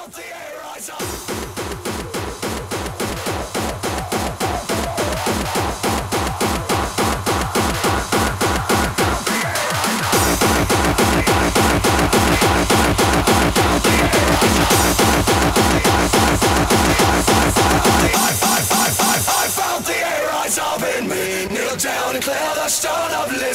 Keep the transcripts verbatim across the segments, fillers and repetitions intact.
felt the air rise up. Up in me, kneel down and clear the stone of bliss.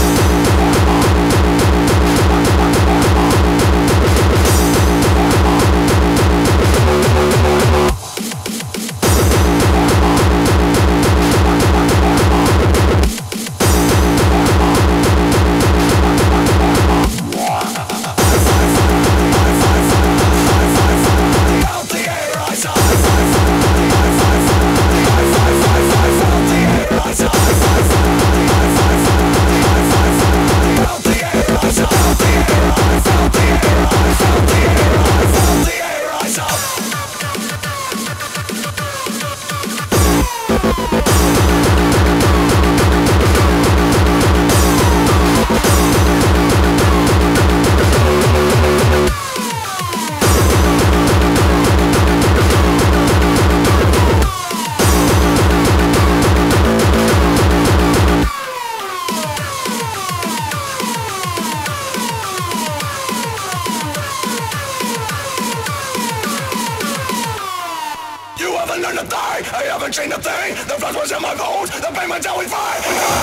Learn to die, I haven't seen a thing. The flesh was in my bones, the payment's always fine.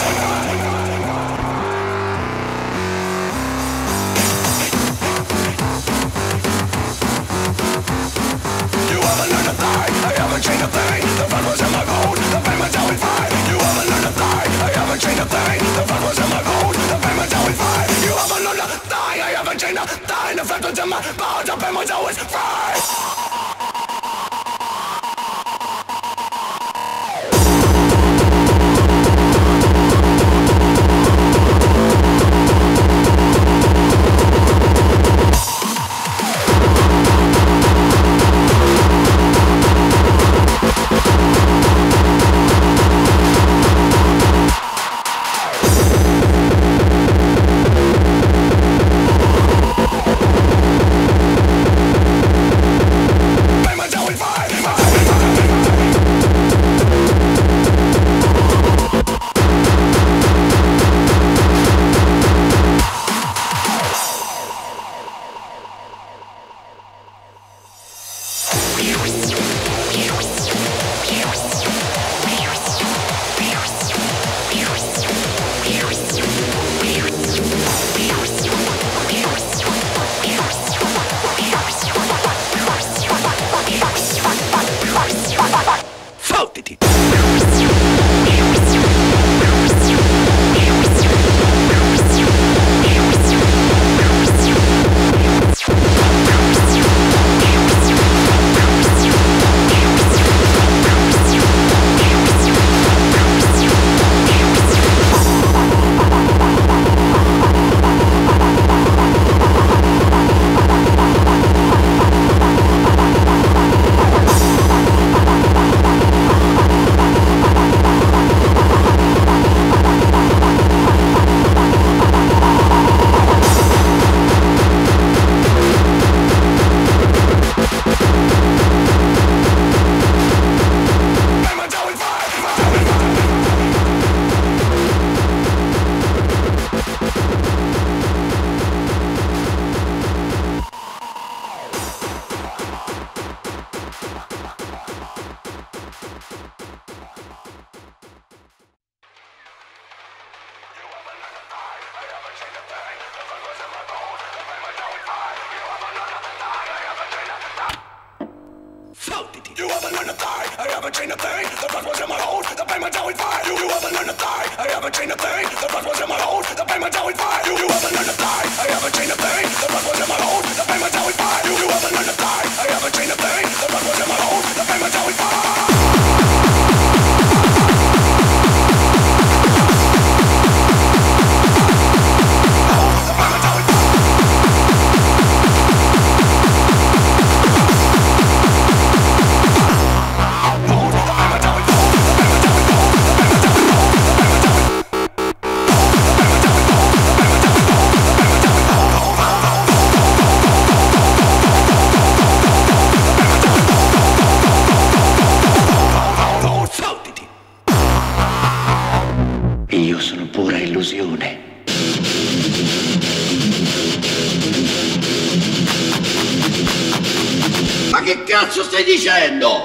You haven't learned to die, I haven't seen a thing. The flesh was in my bones, the payment's always fine. You haven't learned to die, I haven't seen a thing. The flesh was in my bones, the payment's always fine. You haven't learned to die, I haven't seen a thing. The flesh was in my bones, the payment's always fine. You haven't learned to die, I haven't seen a thing. The flesh was in my bones, the payment's always fine. You, you haven't learned to die, I haven't seen a thing. The flesh was in my bones, the payment's always fine. You, you haven't learned to die, I haven't seen a thing. The flesh was in my bones, the payment's always fine. You, you haven't learned to die, I haven't seen a thing. The flesh was in my bones, the payment's always fine. che cazzo stai dicendo?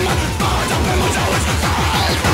Ma, da per mangiare